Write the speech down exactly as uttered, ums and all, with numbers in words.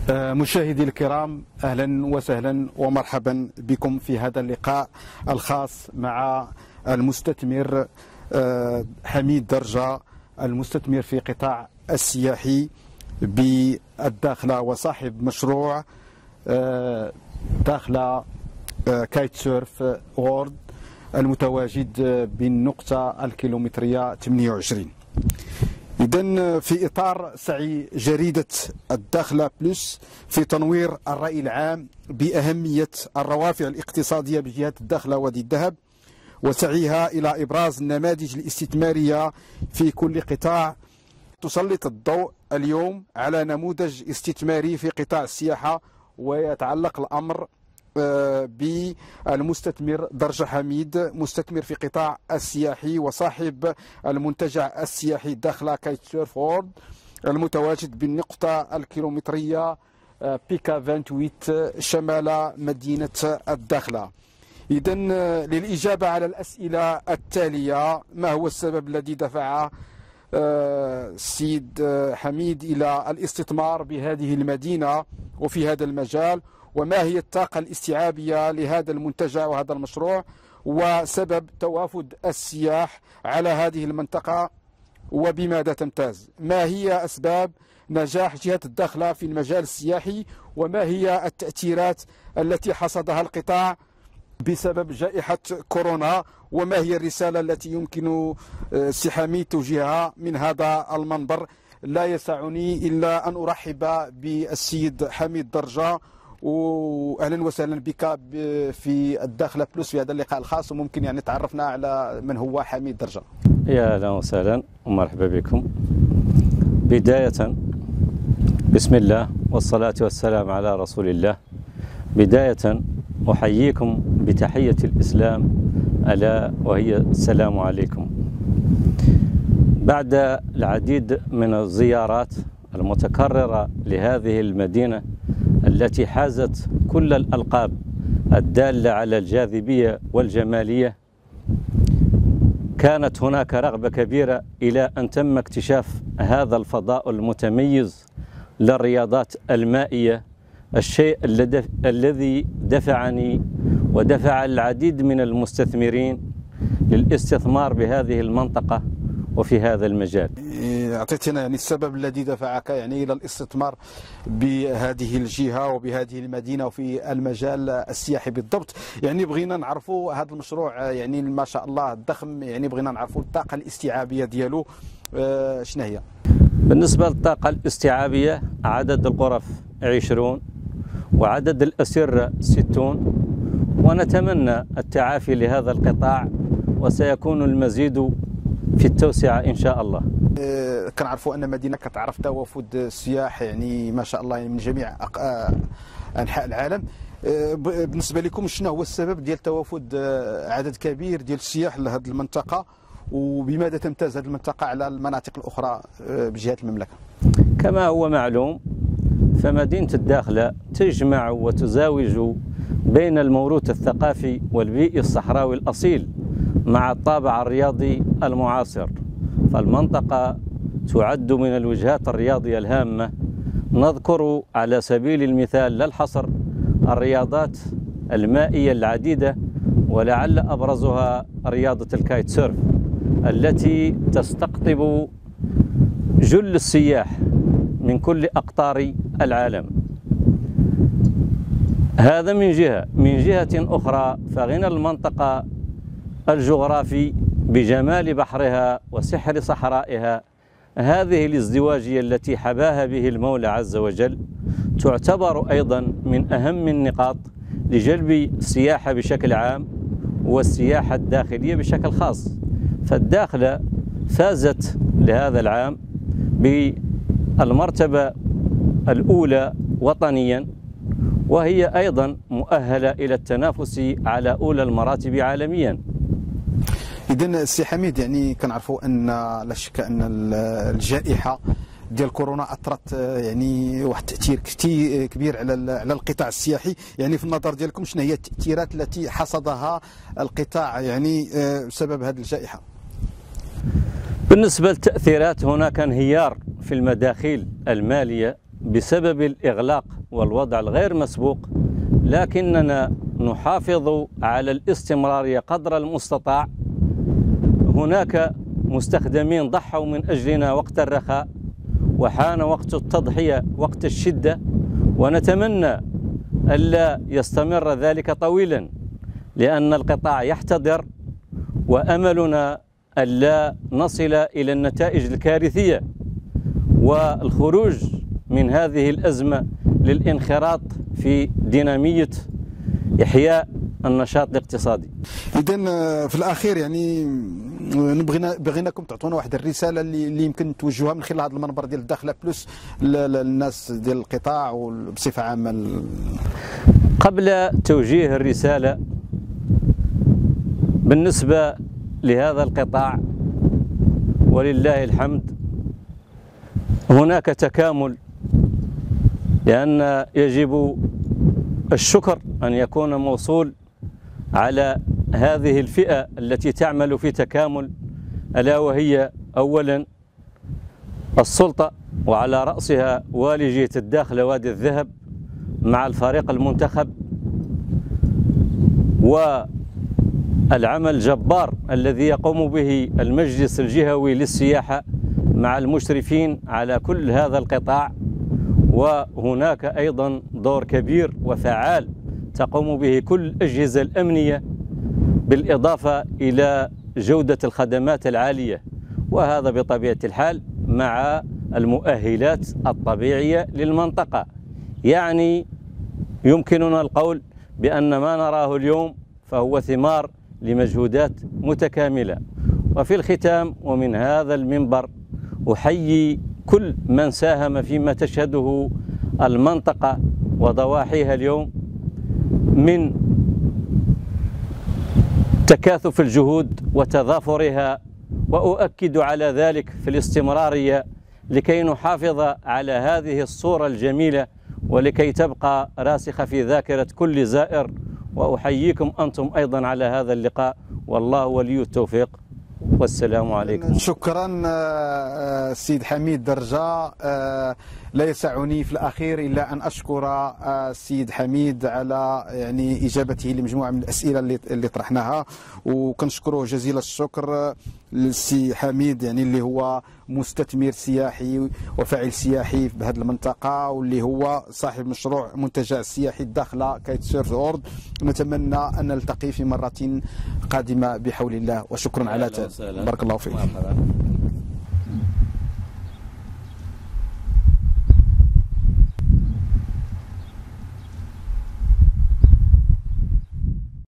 مشاهدي الكرام، أهلا وسهلا ومرحبا بكم في هذا اللقاء الخاص مع المستثمر حميد درجة، المستثمر في قطاع السياحي بالداخلة وصاحب مشروع داخلة كايت سيرف وورد المتواجد بالنقطة الكيلومترية ثمانية وعشرين. إذن في إطار سعي جريدة الداخلة بلس في تنوير الرأي العام بأهمية الروافع الاقتصادية بجهة الداخلة وادي الذهب وسعيها إلى إبراز النماذج الاستثمارية في كل قطاع، تسلط الضوء اليوم على نموذج استثماري في قطاع السياحة، ويتعلق الأمر بالمستثمر درجة حميد، مستثمر في قطاع السياحي وصاحب المنتجع السياحي داخل كايت سيرف وورد المتواجد بالنقطة الكيلومترية بيكا ثمانية وعشرين شمال مدينة الداخلة. إذن للإجابة على الأسئلة التالية: ما هو السبب الذي دفع السيد حميد إلى الاستثمار بهذه المدينة وفي هذا المجال؟ وما هي الطاقة الاستيعابية لهذا المنتجع وهذا المشروع؟ وسبب توافد السياح على هذه المنطقة وبماذا تمتاز؟ ما هي أسباب نجاح جهة الداخلة في المجال السياحي؟ وما هي التأثيرات التي حصدها القطاع بسبب جائحة كورونا؟ وما هي الرسالة التي يمكن سي حميد توجيهها من هذا المنبر؟ لا يسعني إلا أن أرحب بالسيد حميد درجة، واهلا وسهلا بك في الداخله بلس في هذا اللقاء الخاص، وممكن يعني تعرفنا على من هو حميد درجة. يا اهلا وسهلا ومرحبا بكم. بدايه بسم الله والصلاه والسلام على رسول الله. بدايه احييكم بتحيه الاسلام الا وهي السلام عليكم. بعد العديد من الزيارات المتكرره لهذه المدينه التي حازت كل الألقاب الدالة على الجاذبية والجمالية، كانت هناك رغبة كبيرة إلى أن تم اكتشاف هذا الفضاء المتميز للرياضات المائية، الشيء الذي دفعني ودفع العديد من المستثمرين للاستثمار بهذه المنطقة وفي هذا المجال. أعطيتنا يعني السبب الذي دفعك يعني إلى الاستثمار بهذه الجهة وبهذه المدينة وفي المجال السياحي بالضبط. يعني بغينا نعرفوا هذا المشروع يعني ما شاء الله الضخم، يعني بغينا نعرفوا الطاقة الاستيعابية ديالو آه شنو هي؟ بالنسبة للطاقة الاستيعابية، عدد الغرف عشرون وعدد الأسرة ستون، ونتمنى التعافي لهذا القطاع وسيكون المزيد في التوسعة إن شاء الله. أه كنعرفوا أن مدينة كتعرف توافد السياح يعني ما شاء الله يعني من جميع أنحاء العالم. أه بالنسبة لكم شنو هو السبب ديال توافد عدد كبير ديال السياح لهذه المنطقة، وبماذا تمتاز هذه المنطقة على المناطق الأخرى بجهة المملكة؟ كما هو معلوم، فمدينة الداخلة تجمع وتزاوج بين الموروث الثقافي والبيئي الصحراوي الأصيل مع الطابع الرياضي المعاصر، فالمنطقة تعد من الوجهات الرياضية الهامة. نذكر على سبيل المثال لا الحصر الرياضات المائية العديدة، ولعل أبرزها رياضة الكايت سيرف التي تستقطب جل السياح من كل أقطار العالم. هذا من جهة. من جهة أخرى فغنى المنطقة الجغرافي بجمال بحرها وسحر صحرائها، هذه الازدواجية التي حباها به المولى عز وجل، تعتبر أيضا من أهم النقاط لجلب السياحة بشكل عام والسياحة الداخلية بشكل خاص. فالداخلة فازت لهذا العام بالمرتبة الأولى وطنيا، وهي أيضا مؤهلة إلى التنافس على أولى المراتب عالميا. إذن سي حميد، يعني كنعرفوا أن لا شك أن الجائحة ديال كورونا أثرت يعني واحد التأثير كثير كبير على على القطاع السياحي. يعني في النظر ديالكم شنو هي التأثيرات التي حصدها القطاع يعني بسبب هذه الجائحة؟ بالنسبة للتأثيرات، هناك انهيار في المداخيل المالية بسبب الإغلاق والوضع الغير مسبوق، لكننا نحافظ على الاستمرارية قدر المستطاع. هناك مستخدمين ضحوا من أجلنا وقت الرخاء، وحان وقت التضحية وقت الشدة، ونتمنى ألا يستمر ذلك طويلا، لأن القطاع يحتضر، وأملنا ألا نصل إلى النتائج الكارثية والخروج من هذه الأزمة للانخراط في دينامية إحياء النشاط الاقتصادي. إذن في الأخير يعني بغينا بغيناكم تعطونا واحد الرسالة اللي, اللي يمكن توجهوها من خلال هذا المنبر ديال الداخلة بلس للناس ديال القطاع وبصفة عامة. قبل توجيه الرسالة بالنسبة لهذا القطاع، ولله الحمد هناك تكامل، لأن يجب الشكر أن يكون موصول على هذه الفئة التي تعمل في تكامل، ألا وهي أولا السلطة، وعلى رأسها والي جهة الداخلة وادي الذهب مع الفريق المنتخب، والعمل الجبار الذي يقوم به المجلس الجهوي للسياحة مع المشرفين على كل هذا القطاع. وهناك أيضا دور كبير وفعال تقوم به كل الأجهزة الأمنية، بالإضافة إلى جودة الخدمات العالية، وهذا بطبيعة الحال مع المؤهلات الطبيعية للمنطقة. يعني يمكننا القول بأن ما نراه اليوم فهو ثمار لمجهودات متكاملة. وفي الختام ومن هذا المنبر أحيي كل من ساهم فيما تشهده المنطقة وضواحيها اليوم من تكاثف الجهود وتضافرها، وأؤكد على ذلك في الاستمرارية لكي نحافظ على هذه الصورة الجميلة ولكي تبقى راسخة في ذاكرة كل زائر. وأحييكم أنتم أيضا على هذا اللقاء، والله ولي التوفيق، والسلام عليكم. شكرا السيد حميد درجة. لا يسعني في الأخير إلا أن أشكر السيد حميد على يعني إجابته لمجموعة من الأسئلة اللي اللي طرحناها، وكنشكره جزيل الشكر للسي حميد، يعني اللي هو مستثمر سياحي وفاعل سياحي بهذه المنطقة، واللي هو صاحب مشروع منتجع السياحي الداخلة كايت سيرف أورد. نتمنى أن نلتقي في مرة قادمة بحول الله، وشكرا على بارك الله فيك.